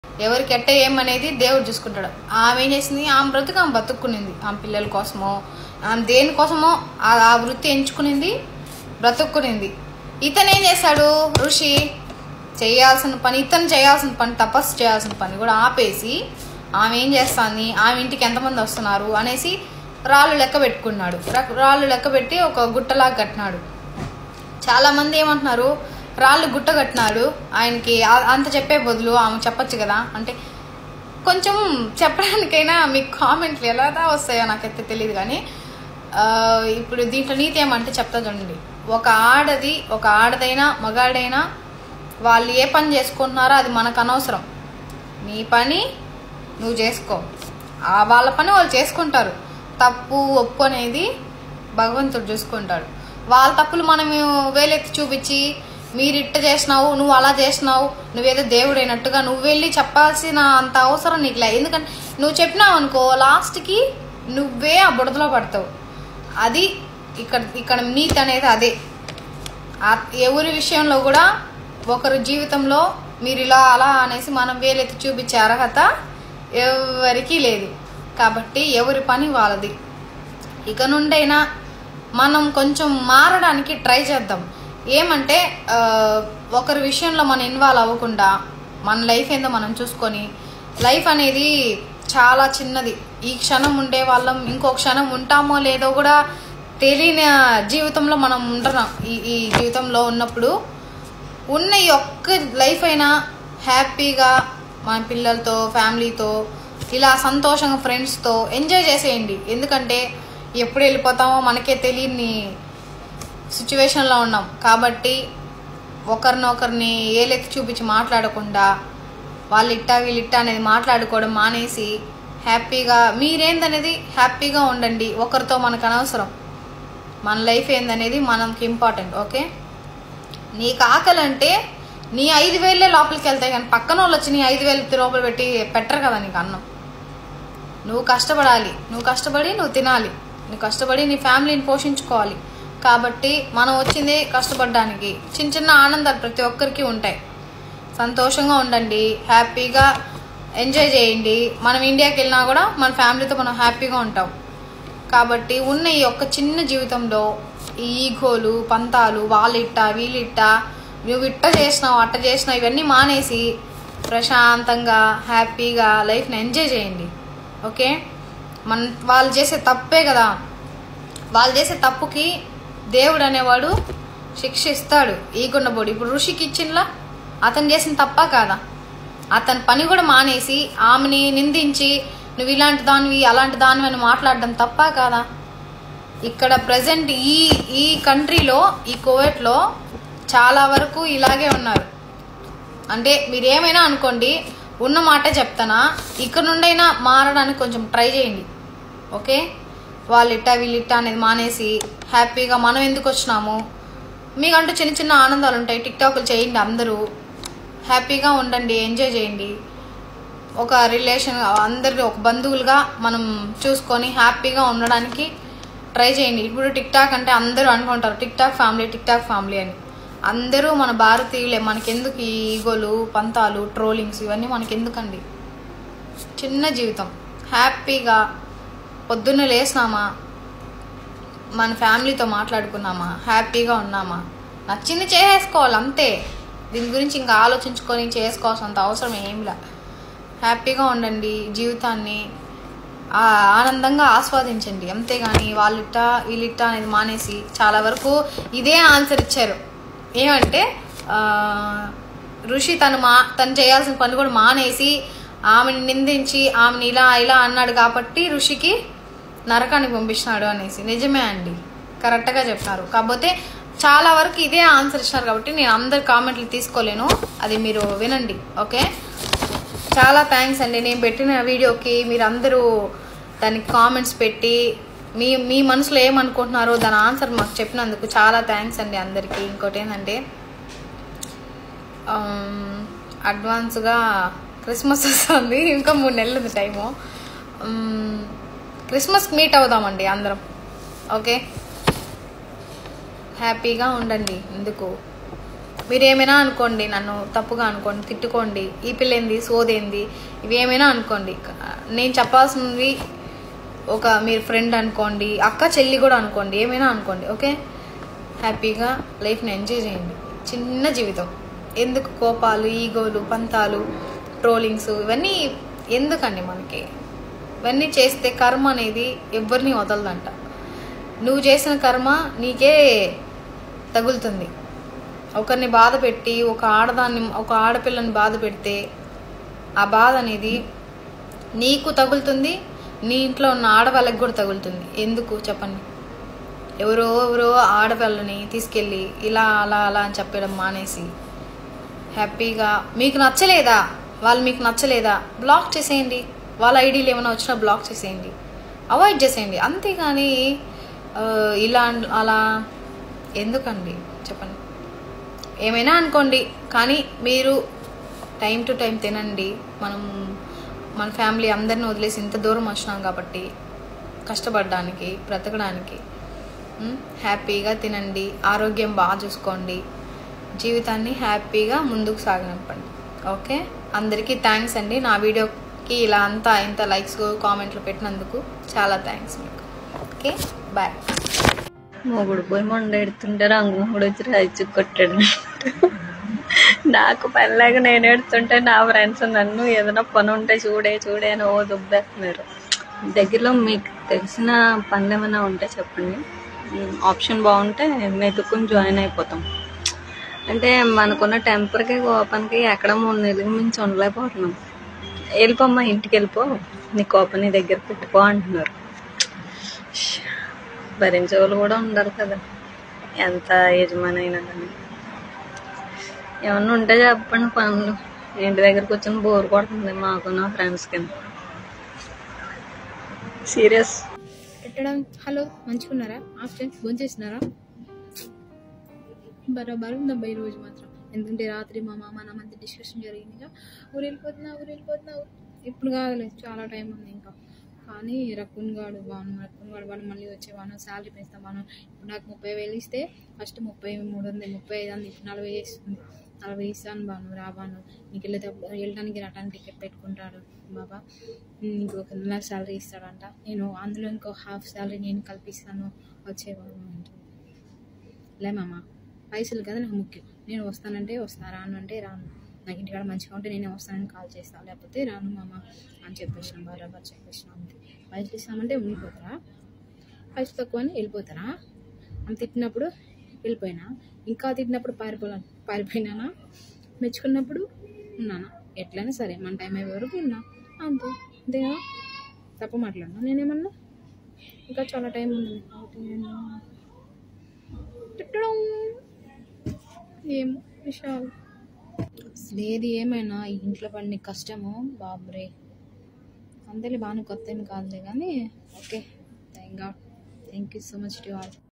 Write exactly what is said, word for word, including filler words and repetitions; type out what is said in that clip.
ఎవరికి ఎట్ట ఏమనేది దేవుడు చూసుకుంటాడు. ఆమె ఏం చేసింది, ఆమె బ్రతుకు ఆమె బతుక్కునింది. ఆమె పిల్లల కోసమో ఆమె దేనికోసమో ఆ వృత్తి ఎంచుకునింది, బ్రతుక్కునింది. ఇతను ఏం చేశాడు, ఋషి చేయాల్సిన పని, ఇతను చేయాల్సిన పని, తపస్సు చేయాల్సిన పని కూడా ఆపేసి ఆమె ఏం చేస్తాంది, ఆమె ఇంటికి ఎంతమంది వస్తున్నారు అనేసి రాళ్ళు లెక్క పెట్టుకున్నాడు. రాళ్ళు లెక్క పెట్టి ఒక గుట్టలాగా కట్టినాడు. చాలామంది ఏమంటున్నారు, రాళ్ళు గుట్ట కట్టినాడు ఆయనకి అంత చెప్పే బదులు ఆమె చెప్పచ్చు కదా అంటే, కొంచెం చెప్పడానికైనా మీకు కామెంట్లు ఎలాగా వస్తాయో నాకైతే తెలియదు. కానీ ఇప్పుడు దీంట్లో నీతి ఏమంటే చెప్తా చూడండి. ఒక ఆడది, ఒక ఆడదైనా మగాడైనా వాళ్ళు ఏ పని చేసుకుంటున్నారో అది మనకు అనవసరం. నీ పని నువ్వు చేసుకో, వాళ్ళ పని వాళ్ళు చేసుకుంటారు. తప్పు ఒప్పు అనేది భగవంతుడు చూసుకుంటాడు. వాళ్ళ తప్పులు మనం వేలెత్తి చూపించి మీరు ఇట్ట చేసినావు, నువ్వు అలా చేసినావు, నువ్వేదో దేవుడు అయినట్టుగా నువ్వు వెళ్ళి చెప్పాల్సిన అంత అవసరం నీకు లే. ఎందుకంటే నువ్వు చెప్పినావు అనుకో, లాస్ట్కి నువ్వే ఆ బుడదలో పడతావు. అది ఇక్కడ ఇక్కడ నీతి అనేది అదే. ఎవరి విషయంలో కూడా ఒకరి జీవితంలో మీరు ఇలా అలా అనేసి మనం వేలెత్తి చూపించే అర్హత ఎవరికీ లేదు. కాబట్టి ఎవరి పని వాళ్ళది. ఇక నుండైనా మనం కొంచెం మారడానికి ట్రై చేద్దాం. ఏమంటే ఒకరి విషయంలో మనం ఇన్వాల్వ్ అవ్వకుండా మన లైఫ్ ఏందో మనం చూసుకొని, లైఫ్ అనేది చాలా చిన్నది. ఈ క్షణం ఉండే వాళ్ళం ఇంకో క్షణం ఉంటామో లేదో కూడా తెలియని జీవితంలో మనం ఉంటున్నాం. ఈ ఈ జీవితంలో ఉన్నప్పుడు ఉన్న ఈ ఒక్క లైఫ్ అయినా హ్యాపీగా మన పిల్లలతో, ఫ్యామిలీతో ఇలా సంతోషంగా ఫ్రెండ్స్తో ఎంజాయ్ చేసేయండి. ఎందుకంటే ఎప్పుడు వెళ్ళిపోతామో మనకే తెలియని సిచ్యువేషన్లో ఉన్నాం. కాబట్టి ఒకరినొకరిని ఏలెత్తి చూపించి మాట్లాడకుండా వాళ్ళు ఇట్టా వీళ్ళిట్టా అనేది మాట్లాడుకోవడం మానేసి హ్యాపీగా మీరేందనేది హ్యాపీగా ఉండండి. ఒకరితో మనకు అనవసరం. మన లైఫ్ ఏందనేది మనకి ఇంపార్టెంట్. ఓకే, నీకు ఆకలి అంటే నీ ఐదు వేలే లోపలికి వెళ్తాయి, కానీ పక్కన వాళ్ళు వచ్చి నీ ఐదు వేలు లోపల పెట్టి పెట్టరు కదా నీకు అన్నం. నువ్వు కష్టపడాలి, నువ్వు కష్టపడి నువ్వు తినాలి, నువ్వు కష్టపడి నీ ఫ్యామిలీని పోషించుకోవాలి. కాబట్టి మనం వచ్చింది కష్టపడడానికి. చిన్న చిన్న ఆనందాలు ప్రతి ఒక్కరికి ఉంటాయి. సంతోషంగా ఉండండి, హ్యాపీగా ఎంజాయ్ చేయండి. మనం ఇండియాకి వెళ్ళినా కూడా మన ఫ్యామిలీతో మనం హ్యాపీగా ఉంటాం. కాబట్టి ఉన్న ఈ ఒక్క చిన్న జీవితంలో ఈ ఈగోలు, పంతాలు, వాళ్ళిట్టా వీళ్ళిట్టా, నువ్వు ఇట్ట చేసినావు అట్ట చేసినావు ఇవన్నీ మానేసి ప్రశాంతంగా హ్యాపీగా లైఫ్ని ఎంజాయ్ చేయండి. ఓకే, మన వాళ్ళు చేసే తప్పే కదా, వాళ్ళు చేసే తప్పుకి దేవుడు అనేవాడు శిక్ష ఇస్తాడు. ఈగుండబోడు. ఇప్పుడు ఋషికి ఇచ్చినలా అతను చేసిన తప్ప కాదా? అతని పని కూడా మానేసి ఆమెని నిందించి నువ్వు ఇలాంటి దానివి అలాంటి దానివి అని మాట్లాడడం తప్ప కాదా? ఇక్కడ ప్రజెంట్ ఈ ఈ కంట్రీలో, ఈ కువైట్లో చాలా వరకు ఇలాగే ఉన్నారు. అంటే మీరు ఏమైనా అనుకోండి, ఉన్న మాటే చెప్తానా, ఇక్కడ నుండైనా మారడానికి కొంచెం ట్రై చేయండి. ఓకే, వాళ్ళు ఇట్టా వీళ్ళిట్టా అనేది మానేసి హ్యాపీగా మనం ఎందుకు వచ్చినాము, మీకంటూ చిన్న చిన్న ఆనందాలు ఉంటాయి. టిక్టాక్లు చేయండి, అందరూ హ్యాపీగా ఉండండి, ఎంజాయ్ చేయండి. ఒక రిలేషన్ అందరి ఒక బంధువులుగా మనం చూసుకొని హ్యాపీగా ఉండడానికి ట్రై చేయండి. ఇప్పుడు టిక్టాక్ అంటే అందరూ అనుకుంటారు టిక్టాక్ ఫ్యామిలీ టిక్టాక్ ఫ్యామిలీ అని. అందరూ మన భారతీయులే. మనకెందుకు ఈ ఈగోలు, పంతాలు, ట్రోలింగ్స్ ఇవన్నీ మనకెందుకండి? చిన్న జీవితం, హ్యాపీగా పొద్దున్నే లేసినామా, మన ఫ్యామిలీతో మాట్లాడుకున్నామా, హ్యాపీగా ఉన్నామా, నచ్చింది చేసేసుకోవాలి అంతే. దీని గురించి ఇంకా ఆలోచించుకొని చేసుకోవాల్సినంత అవసరం ఏంలా. హ్యాపీగా ఉండండి, జీవితాన్ని ఆనందంగా ఆస్వాదించండి. అంతేగాని వాళ్ళిట్ట వీళ్ళిట్ట అనేది మానేసి చాలా వరకు ఇదే ఆన్సర్ ఇచ్చారు. ఏమంటే ఋషి తను మా తను చేయాల్సిన పని కూడా మానేసి ఆమెని నిందించి ఆమెని ఇలా ఇలా అన్నాడు కాబట్టి ఋషికి నరకానికి పంపిస్తున్నాడు అనేసి. నిజమే అండి, కరెక్ట్గా చెప్పినారు. కాకపోతే చాలా వరకు ఇదే ఆన్సర్ ఇచ్చినారు కాబట్టి నేను అందరి కామెంట్లు తీసుకోలేను, అది మీరు వినండి. ఓకే, చాలా థ్యాంక్స్ అండి. నేను పెట్టిన వీడియోకి మీరు అందరూ దానికి కామెంట్స్ పెట్టి మీ మీ మనసులో ఏమనుకుంటున్నారో దాని ఆన్సర్ మాకు చెప్పినందుకు చాలా థ్యాంక్స్ అండి అందరికీ. ఇంకోటి ఏంటంటే అడ్వాన్స్గా క్రిస్మస్ వస్తుంది, ఇంకా మూడు నెలలు ఉంది టైము. క్రిస్మస్కి మీట్ అవుదామండి అందరం. ఓకే, హ్యాపీగా ఉండండి. ఎందుకు మీరు ఏమైనా అనుకోండి, నన్ను తప్పుగా అనుకోండి, తిట్టుకోండి, ఈ పిల్లేంది సోదేంది ఇవి ఏమైనా అనుకోండి. నేను చెప్పాల్సింది ఒక మీరు ఫ్రెండ్ అనుకోండి, అక్క చెల్లి కూడా అనుకోండి, ఏమైనా అనుకోండి. ఓకే, హ్యాపీగా లైఫ్ని ఎంజాయ్ చేయండి. చిన్న జీవితం, ఎందుకు కోపాలు, ఈగోలు, పంతాలు, ట్రోలింగ్స్ ఇవన్నీ ఎందుకండి మనకి? ఇవన్నీ చేస్తే కర్మ అనేది ఎవరిని వదలదంట. నువ్వు చేసిన కర్మ నీకే తగులుతుంది. ఒకరిని బాధ పెట్టి ఒక ఆడదాన్ని ఒక ఆడపిల్లని బాధ పెడితే ఆ బాధ అనేది నీకు తగులుతుంది, నీ ఇంట్లో ఉన్న ఆడవాళ్ళకి కూడా తగులుతుంది. ఎందుకు చెప్పండి? ఎవరో ఎవరో ఆడపిల్లని తీసుకెళ్ళి ఇలా అలా అలా అని చెప్పడం మానేసి హ్యాపీగా మీకు నచ్చలేదా, వాళ్ళు మీకు నచ్చలేదా, బ్లాక్ చేసేయండి. వాళ్ళ ఐడీలు ఏమైనా వచ్చినా బ్లాక్ చేసేయండి, అవాయిడ్ చేసేయండి. అంతేగాని ఇలా అలా ఎందుకండి చెప్పండి? ఏమైనా అనుకోండి, కానీ మీరు టైం టు టైం తినండి. మనం మన ఫ్యామిలీ అందరిని వదిలేసి ఇంత దూరం వచ్చినాం కాబట్టి కష్టపడడానికి, బ్రతకడానికి హ్యాపీగా తినండి, ఆరోగ్యం బాగా చూసుకోండి, జీవితాన్ని హ్యాపీగా ముందుకు సాగనివ్వండి. ఓకే, అందరికీ థ్యాంక్స్ అండి. నా వీడియోకి ఇలా అంతా ఇంత లైక్స్ కామెంట్లు పెట్టినందుకు చాలా థ్యాంక్స్ మీకు. Okay, bye. మొగుడు పోయి మొండ ఎడుతుంటే రంగు మొగుడు వచ్చి రాయిచ్చు కొట్టాడు. నాకు పని లేక నేను ఎడుతుంటే నా ఫ్రెండ్స్ నన్ను ఏదైనా పని ఉంటే చూడే చూడే అని ఓ దుబ్బేస్తున్నారు. దగ్గరలో మీకు తెలిసిన పనులు ఏమైనా ఉంటే చెప్పండి, ఆప్షన్ బాగుంటే వెతుక్కుని జాయిన్ అయిపోతాం. అంటే మనకున్న టెంపర్కి కోపానికి ఎక్కడ మూడు నెలలు మించి ఉండలేకపోతున్నాం. వెళ్ళిపోమ్మా, ఇంటికి వెళ్ళిపో, నీ కోపం నీ దగ్గర పెట్టుకో అంటున్నారు. భరించే వాళ్ళు కూడా ఉండరు కదా, ఎంత యజమాని అయినా కానీ. ఏమన్నా ఉంటే చెప్పండి పనులు, ఇంటి దగ్గరకు వచ్చిన బోర్ కొడుతుంది మాకు నా ఫ్రెండ్స్ కింద. సీరియస్ పెట్టడం. హలో, మంచిగున్నారా? ఆఫ్టర్ ఫోన్ చేసినారా? బరాబర్ ఉందబ్బా ఈ రోజు మాత్రం. ఎందుకంటే రాత్రి మా మామ నా మధ్య డిస్కషన్ జరిగింది. ఊరు వెళ్ళిపోతున్నా ఊరు వెళ్ళిపోతున్నా ఇప్పుడు కాదులేదు, చాలా టైం ఉంది ఇంకా. కానీ రకున్ గాడు బాను రకున్ గాడు వాడు మళ్ళీ వచ్చేవాను, శాలరీ పెంచుతాం బాను. ఇప్పుడు నాకు ముప్పై వేలు ఇస్తే ఫస్ట్ ముప్పై మూడు వందలు ముప్పై ఐదు వందలు ఇప్పుడు నలభై చేస్తుంది. నలభై ఇస్తాను బాను, రాబాను. నీకు వెళ్ళేటప్పుడు వెళ్ళడానికి రావడానికి టికెట్ పెట్టుకుంటాడు బాబా, నీకు ఒక నెల శాలరీ ఇస్తాడంట. నేను అందులో ఇంకో హాఫ్ శాలరీ నేను కల్పిస్తాను, వచ్చేవాను అంటే. లే మామ, పైసలు కదా నాకు ముఖ్యం. నేను వస్తానంటే వస్తా, రాను అంటే రాను. నాకు ఇంటికాడ మంచిగా ఉంటే నేనే వస్తానని కాల్ చేస్తాను, లేకపోతే రాను మామ అని చెప్పేసిన, బరాబర్ చెప్పేసిన. అంతే. పైసలు ఇస్తామంటే ఉండిపోతారా? పైసలు తక్కువ అని వెళ్ళిపోతారా? అని తిట్టినప్పుడు వెళ్ళిపోయినా, ఇంకా తిట్టినప్పుడు పారిపోలే పారిపోయినానా, మెచ్చుకున్నప్పుడు ఉన్నానా? ఎట్లయినా సరే మన టైం అయ్యే వరకు ఉన్నా, అంతే. అంతేగా, తప్ప మాట్లాడినా నేనేమన్నా? ఇంకా చాలా టైం ఉంది కాబట్టి నేను తిట్టడం ఏమో విషయాలు లేదు. ఏమైనా ఈ ఇంట్లో పడిన కష్టము బాబురే, అంతేలే. బాగా కొత్త ఏం కాదులే కానీ. Okay, thank God, thank you so much to all.